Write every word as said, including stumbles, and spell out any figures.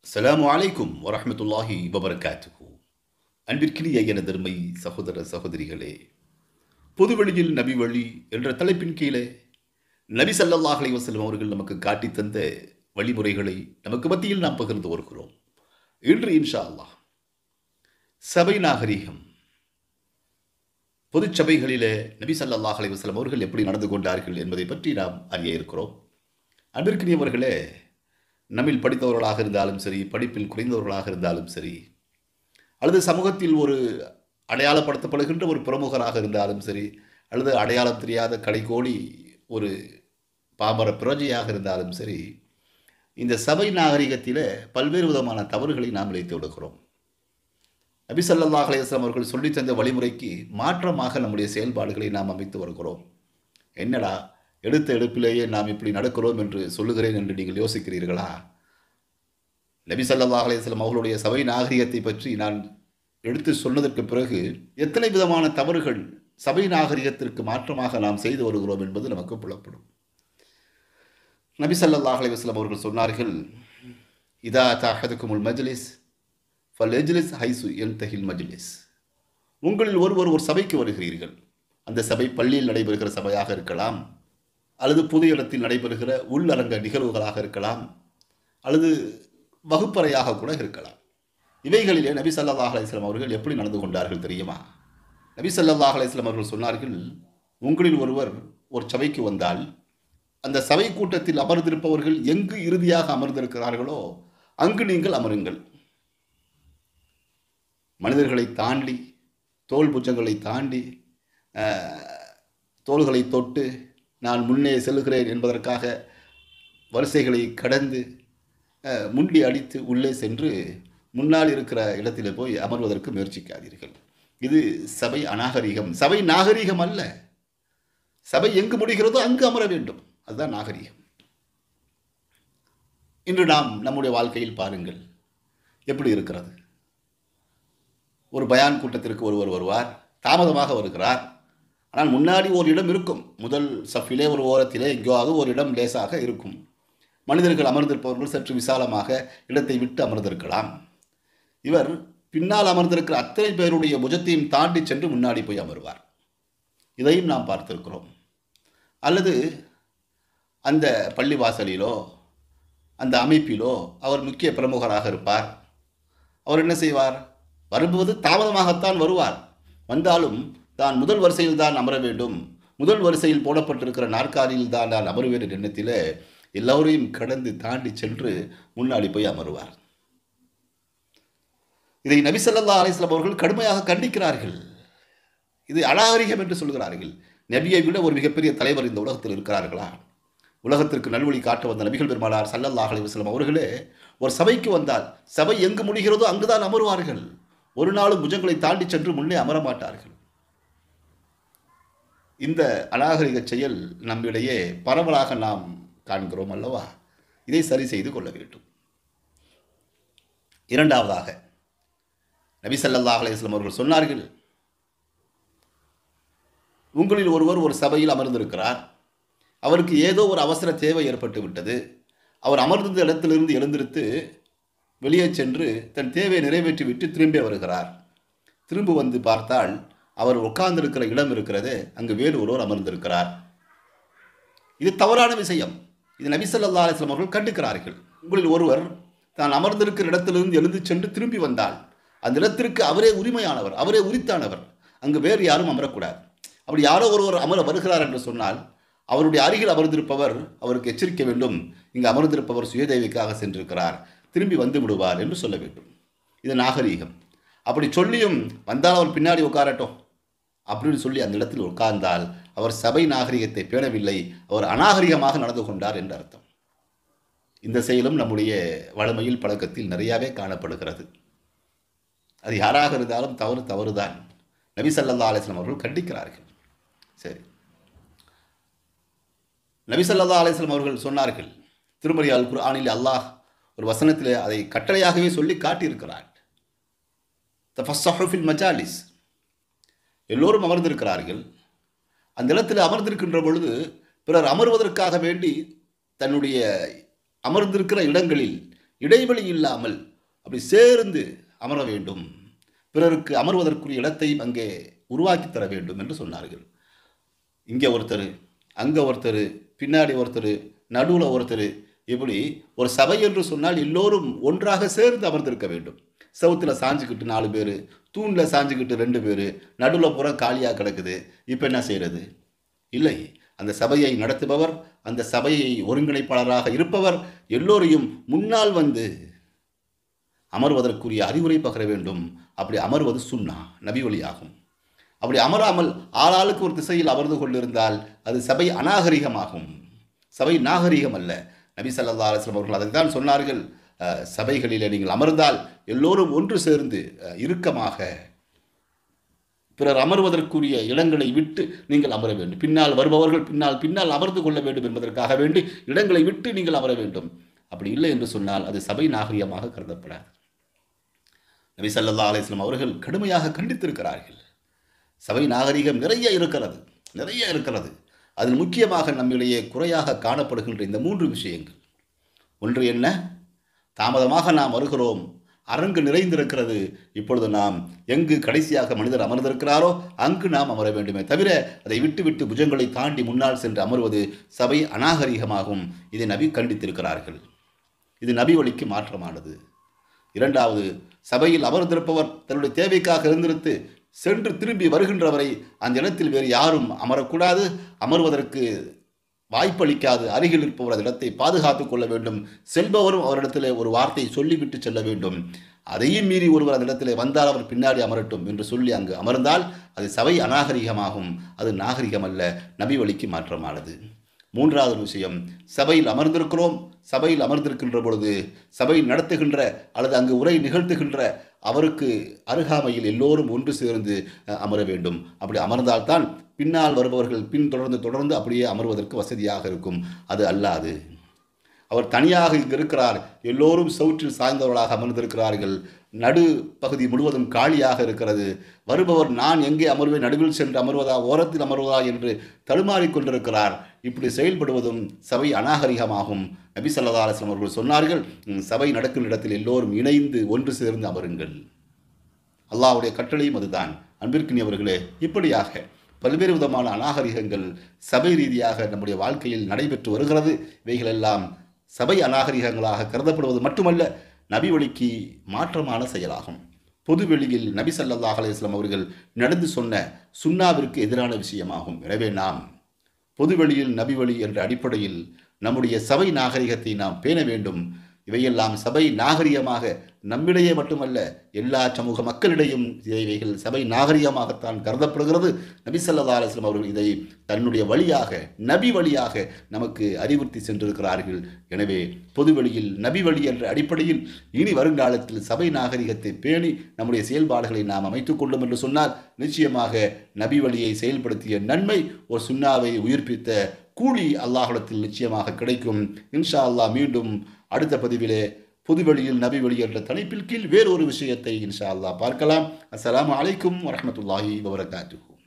அஸ்ஸலாமு அலைக்கும் வரஹ்மத்துல்லாஹி வபரகாத்துஹு. அன்பிற்கினிய எனதருமை சகோதர சகோதரிகளே, பொதுவெளியில் நபி வழி என்ற தலைப்பின் கீழே நபி ஸல்லல்லாஹு அலைஹி வஸல்லம் அவர்கள் நமக்கு காட்டித் தந்த வழிமுறைகளை நமக்கு மத்தியில் நாம் பகிர்ந்து வருகிறோம். இன்று இன்ஷா அல்லாஹ் சபை நாகரீகம், பொதுச் சபைகளிலே நபி ஸல்லல்லாஹு அலைஹி வஸல்லம் அவர்கள் எப்படி நடந்து கொண்டார்கள் என்பதை பற்றி நாம் அறிய இருக்கிறோம். அன்பிற்கினியவர்களே, நம்மில் படித்தவர்களாக இருந்தாலும் சரி, படிப்பில் குறைந்தவர்களாக இருந்தாலும் சரி, அல்லது சமூகத்தில் ஒரு அடையாளப்படுத்தப்படுகின்ற ஒரு பிரமுகராக இருந்தாலும் சரி, அல்லது அடையாளம் தெரியாத கடைக்கோடி ஒரு பாமர பிரஜையாக இருந்தாலும் சரி, இந்த சபை நாகரிகத்தில் பல்வேறு விதமான தவறுகளை நாம் இழைத்து விடுகிறோம். நபி ஸல்லல்லாஹு அலைஹி வஸல்லம் அவர்கள் சொல்லித் தந்த வழிமுறைக்கு மாற்றமாக நம்முடைய செயல்பாடுகளை நாம் அமைத்து வருகிறோம். என்னடா எடுத்த எடுப்பிலேயே நாம் இப்படி நடக்கிறோம் என்று சொல்லுகிறேன் என்று நீங்கள் யோசிக்கிறீர்களா? நபி ஸல்லல்லாஹு அலைஹி வஸல்லம் அவர்களுடைய சபை நாகரிகத்தை பற்றி நான் எடுத்து சொன்னதற்கு பிறகு எத்தனை விதமான தவறுகள் சபை நாகரிகத்திற்கு மாற்றமாக நாம் செய்து வருகிறோம் என்பது நமக்கு புலப்படும். நபி ஸல்லல்லாஹு அலைஹி வஸல்லம் அவர்கள் சொன்னார்கள், இதா தஹதுகுமுல் மஜ்லிஸ் ஃபல்யஜ்லிஸ் ஹைசு யன்தஹில் மஜ்லிஸ். உங்களில் ஒருவர் ஒரு சபைக்கு வருகிறீர்கள். அந்த சபை பள்ளியில் நடைபெறுகிற சபையாக இருக்கலாம், அல்லது பொது இடத்தில் நடைபெறுகிற உள்ளரங்க நிகழ்வுகளாக இருக்கலாம், அல்லது வகுப்பறையாக கூட இருக்கலாம். இவைகளிலே நபி ஸல்லல்லாஹு அலைஹி வஸல்லம் அவர்கள் எப்படி நடந்து கொண்டார்கள் தெரியுமா? நபி ஸல்லல்லாஹு அலைஹி வஸல்லம் அவர்கள் சொன்னார்கள், உங்களில் ஒருவர் ஒரு சபைக்கு வந்தால் அந்த சபை கூட்டத்தில் அமர்ந்திருப்பவர்கள் எங்கு இறுதியாக அமர்ந்திருக்கிறார்களோ அங்கு நீங்கள் அமருங்கள். மனிதர்களை தாண்டி, தோல் புஜங்களை தாண்டி, தோள்களை தொட்டு நான் முன்னே செல்கிறேன் என்பதற்காக வரிசைகளை கடந்து முண்டி அடித்து உள்ளே சென்று முன்னால் இருக்கிற இடத்தில் போய் அமர்வதற்கு முயற்சிக்காதீர்கள். இது சபை அநாகரிகம், சபை நாகரிகம் அல்ல. சபை எங்கு முடிகிறதோ அங்கு அமர வேண்டும், அதுதான் நாகரிகம். இன்று நாம் நம்முடைய வாழ்க்கையில் பாருங்கள் எப்படி இருக்கிறது. ஒரு பயான் கூட்டத்திற்கு ஒருவர் வருவார், தாமதமாக வருகிறார். ஆனால் முன்னாடி ஒரு இடம் இருக்கும், முதல் சஃபிலே ஒரு ஓரத்திலே எங்கேயாவது ஒரு இடம் லேசாக இருக்கும். மனிதர்கள் அமர்ந்திருப்பவர்கள் சற்று விசாலமாக இடத்தை விட்டு அமர்ந்திருக்கலாம். இவர் பின்னால் அமர்ந்திருக்கிற அத்தனை பேருடைய புஜத்தையும் தாண்டி சென்று முன்னாடி போய் அமர்வார். இதையும் நாம் பார்த்திருக்கிறோம். அல்லது அந்த பள்ளிவாசலிலோ அந்த அமைப்பிலோ அவர் முக்கிய பிரமுகராக இருப்பார். அவர் என்ன செய்வார்? வரும்போது தாமதமாகத்தான் வருவார். வந்தாலும் தான் முதல் வரிசையில் தான் அமர வேண்டும், முதல் வரிசையில் போடப்பட்டிருக்கிற நாற்காலியில் தான் நான் அமருவேன் என்ற எண்ணத்தில் எல்லோரையும் கடந்து தாண்டி சென்று முன்னாடி போய் அமருவார். இதை நபி ஸல்லல்லாஹு அலைஹி வஸல்லம் அவர்கள் கடுமையாக கண்டிக்கிறார்கள். இது அநாகரிகம் என்று சொல்கிறார்கள். நபியை விட ஒரு மிகப்பெரிய தலைவர் இந்த உலகத்தில் இருக்கிறார்களா? உலகத்திற்கு நல்வழி காட்ட வந்த நபிகள் பெருமானார் ஸல்லல்லாஹு அலைஹி வஸல்லம் அவர்களே ஒரு சபைக்கு வந்தால் சபை எங்கு முடிகிறதோ அங்குதான் அமருவார்கள். ஒரு நாளும் புஜங்களை தாண்டி சென்று முன்னே அமர மாட்டார்கள். இந்த அநாகரிக செயல் நம்மிடையே பரவலாக நாம் காண்கிறோம் அல்லவா? இதை சரி செய்து கொள்ள வேண்டும். இரண்டாவதாக நபி ஸல்லல்லாஹு அலைஹி வஸல்லம் அவர்கள் சொன்னார்கள், உங்களில் ஒருவர் ஒரு சபையில் அமர்ந்திருக்கிறார். அவருக்கு ஏதோ ஒரு அவசர தேவை ஏற்பட்டு விட்டது. அவர் அமர்ந்த இடத்திலிருந்து எழுந்திருத்து வெளியே சென்று தன் தேவையை நிறைவேற்றிவிட்டு திரும்பி வருகிறார். திரும்ப வந்து பார்த்தால் அவர் உட்கார்ந்திருக்கிற இடம் இருக்கிறது, அங்கு வேறு ஒருவர் அமர்ந்திருக்கிறார். இது தவறான விஷயம். இது நபி ஸல்லல்லாஹு அலைஹி வஸல்லம் அவர்கள் கண்டிக்கிறார்கள். உங்களில் ஒருவர் தான் அமர்ந்திருக்கிற இடத்திலிருந்து எழுந்து சென்று திரும்பி வந்தால் அந்த இடத்திற்கு அவரே உரிமையானவர், அவரே உரித்தானவர். அங்கு வேறு யாரும் அமரக்கூடாது. அப்படி யாரோ ஒருவர் அமர வருகிறார் என்று சொன்னால் அவருடைய அருகில் அமர்ந்திருப்பவர் அவருக்கு எச்சரிக்க வேண்டும், இங்கு அமர்ந்திருப்பவர் சுயதேவிக்காக சென்றிருக்கிறார், திரும்பி வந்து விடுவார் என்று சொல்ல வேண்டும். இது நாகரீகம். அப்படி சொல்லியும் வந்தால் அவர் பின்னாடி உட்காரட்டும் அப்படின்னு சொல்லி அந்த இடத்தில் உட்கார்ந்தால் அவர் சபை நாகரிகத்தை பேணவில்லை, அவர் அநாகரிகமாக நடந்து கொண்டார் என்று அர்த்தம். இந்த செயலும் நம்முடைய வழமையில் பழக்கத்தில் நிறையாவே காணப்படுகிறது. அது யாராக இருந்தாலும் தவறு தவறுதான். நபி ஸல்லல்லாஹு அலைஹி வஸல்லம் அவர்கள் கண்டிக்கிறார்கள். சரி, நபி ஸல்லல்லாஹு அலைஹி வஸல்லம் அவர்கள் சொன்னார்கள், திருமறை அல் குர்ஆனில் அல்லாஹ் ஒரு வசனத்தில் அதை கட்டளையாகவே சொல்லி காட்டியிருக்கிறார். தஃபஸ்ஸஹு ஃபில் மஜாலிஸ். எல்லோரும் அமர்ந்திருக்கிறார்கள். அந்த இடத்தில் அமர்ந்திருக்கின்ற பொழுது பிறர் அமர்வதற்காக வேண்டி தன்னுடைய அமர்ந்திருக்கிற இடங்களில் இடைவெளி இல்லாமல் அப்படி சேர்ந்து அமர வேண்டும். பிறருக்கு அமர்வதற்குரிய இடத்தை அங்கே உருவாக்கி தர வேண்டும் என்று சொன்னார்கள். இங்கே ஒருத்தர், அங்கே ஒருத்தர், பின்னாடி ஒருத்தர், நடுவில் ஒருத்தர், இப்படி ஒரு சபை என்று சொன்னால் எல்லோரும் ஒன்றாக சேர்ந்து அமர்ந்திருக்க வேண்டும். செவுத்தில் சாஞ்சிக்கிட்டு நாலு பேர், தூணில் சாஞ்சிக்கிட்டு ரெண்டு பேர், நடுவில் புற காலியாக கிடக்குது. இப்போ என்ன செய்கிறது? இல்லை, அந்த சபையை நடத்துபவர், அந்த சபையை ஒருங்கிணைப்பாளராக இருப்பவர் எல்லோரையும் முன்னால் வந்து அமர்வதற்குரிய அறிவுரை பகர வேண்டும். அப்படி அமர்வது சுன்னா, நபி வழியாகும். அப்படி அமராமல் ஆளாளுக்கு ஒரு திசையில் அமர்ந்து கொண்டிருந்தால் அது சபை அநாகரிகமாகும், சபை நாகரிகம் அல்ல. நபி ஸல்லல்லாஹு அலைஹி வஸல்லம் அவர்கள் அதைத்தான் சொன்னார்கள். சபைகளிலே நீங்கள் அமர்ந்தால் எல்லோரும் ஒன்று சேர்ந்து இறுக்கமாக பிறர் அமர்வதற்குரிய இடங்களை விட்டு நீங்கள் அமர வேண்டும். பின்னால் வருபவர்கள் பின்னால் பின்னால் அமர்ந்து கொள்ள வேண்டும் என்பதற்காக வேண்டி இடங்களை விட்டு நீங்கள் அமர வேண்டும். அப்படி இல்லை என்று சொன்னால் அது சபை நாகரிகமாக கருதப்படாது. நபி ஸல்லல்லாஹு அலைஹி வஸல்லம் அவர்கள் கடுமையாக கண்டித்திருக்கிறார்கள். சபை நாகரிகம் நிறைய இருக்கிறது, நிறைய இருக்கிறது. அதில் முக்கியமாக நம்மிடையே குறையாக காணப்படுகின்ற இந்த மூன்று விஷயங்கள். ஒன்று என்ன? தாமதமாக நாம் வருகிறோம், அரங்கு நிறைந்திருக்கிறது, இப்பொழுது நாம் எங்கு கடைசியாக மனிதர் அமர்ந்திருக்கிறாரோ அங்கு நாம் அமர வேண்டுமே தவிர அதை விட்டு விட்டு புஜங்களை தாண்டி முன்னால் சென்று அமர்வது சபை அநாகரிகமாகும். இதை நபி கண்டித்திருக்கிறார்கள். இது நபி வழிக்கு மாற்றமானது. இரண்டாவது, சபையில் அமர்ந்திருப்பவர் தன்னுடைய தேவைக்காக இருந்திருத்து சென்று திரும்பி வருகின்றவரை அந்த இடத்தில் வேறு யாரும் அமரக்கூடாது, அமர்வதற்கு வாய்ப்பளிக்காது. அருகில் இருப்பவர் அந்த இடத்தை பாதுகாத்து கொள்ள வேண்டும். செல்பவரும் அவரிடத்தில் ஒரு வார்த்தை சொல்லிவிட்டு செல்ல வேண்டும். அதையும் மீறி ஒருவர் அந்த இடத்துல வந்தால் அவர் பின்னாடி அமரட்டும் என்று சொல்லி அங்கு அமர்ந்தால் அது சபை அநாகரிகமாகும், அது நாகரிகம் அல்ல, நபி வழிக்கு மாற்றமானது. மூன்றாவது விஷயம், சபையில் அமர்ந்திருக்கிறோம், சபையில் அமர்ந்திருக்கின்ற பொழுது சபை நடத்துகின்ற அல்லது அங்கு உரை நிகழ்த்துகின்ற அவருக்கு அருகாமையில் எல்லோரும் ஒன்று சேர்ந்து அமர வேண்டும். அப்படி அமர்ந்தால்தான் பின்னால் வருபவர்கள் பின் தொடர்ந்து தொடர்ந்து அப்படியே அமர்வதற்கு வசதியாக இருக்கும். அது அல்லாது அவர் தனியாக இங்கு இருக்கிறார், எல்லோரும் சவுற்றில் சாய்ந்தவர்களாக அமர்ந்திருக்கிறார்கள், நடு பகுதி முழுவதும் காலியாக இருக்கிறது, வருபவர் நான் எங்கே அமர்வேன், நடுவில் சென்று அமர்வதா ஓரத்தில் அமர்வதா என்று தடுமாறிக்கொண்டிருக்கிறார். இப்படி செயல்படுவதும் சபை அநாகரிகமாகும். நபி ஸல்லல்லாஹு அலைஹி வஸல்லம் அவர்கள் சொன்னார்கள், சபை நடக்கும் இடத்தில் எல்லோரும் இணைந்து ஒன்று சேர்ந்து அமருங்கள். அல்லாஹ்வுடைய கட்டளையும் அதுதான். அன்பிற்கினியவர்களே, இப்படியாக பல்வேறு விதமான அநாகரிகங்கள் சபை ரீதியாக நம்முடைய வாழ்க்கையில் நடைபெற்று வருகிறது. இவைகளெல்லாம் சபை அநாகரிகங்களாக கருதப்படுவது மட்டுமல்ல, நபி வழிக்கு மாற்றமான செயலாகும். பொதுவெளியில் நபி ஸல்லல்லாஹு அலைஹி வஸல்லம் அவர்கள் நடந்து சொன்ன சுன்னாவிற்கு எதிரான விஷயமாகும். எனவே நாம் பொதுவெளியில் நபி வழி என்ற அடிப்படையில் நம்முடைய சபை நாகரிகத்தை நாம் பேண வேண்டும். இவையெல்லாம் சபை நாகரிகமாக நம்மிடையே மட்டுமல்ல எல்லா சமூக மக்களிடையும் இவைகள் சபை நாகரிகமாகத்தான் கருதப்படுகிறது. நபி ஸல்லல்லாஹு அலைஹி வஸல்லம் அவர்கள் இதை தன்னுடைய வழியாக நபி வழியாக நமக்கு அறிவுறுத்தி சென்றிருக்கிறார்கள். எனவே பொதுவெளியில் நபி வழி என்ற அடிப்படையில் இனி வருங்காலத்தில் சபை நாகரிகத்தை பேணி நம்முடைய செயல்பாடுகளை நாம் அமைத்துக் கொள்ளும் என்று சொன்னால் நிச்சயமாக நபி வழியை செயல்படுத்திய நன்மை, ஒரு சுன்னாவை உயிர்ப்பித்த கூலி அல்லாஹ்விடத்தில் நிச்சயமாக கிடைக்கும். இன்ஷா அல்லாஹ் மீண்டும் அடுத்த பதிவிலே பொதுவெளியில் நபி வழி என்ற தலைப்பில் கீழ் வேறொரு விஷயத்தை இன்ஷா அல்லாஹ் பார்க்கலாம். அஸ்ஸலாமு அலைக்கும் வரஹ்மத்துல்லாஹி வபரகாத்துஹு.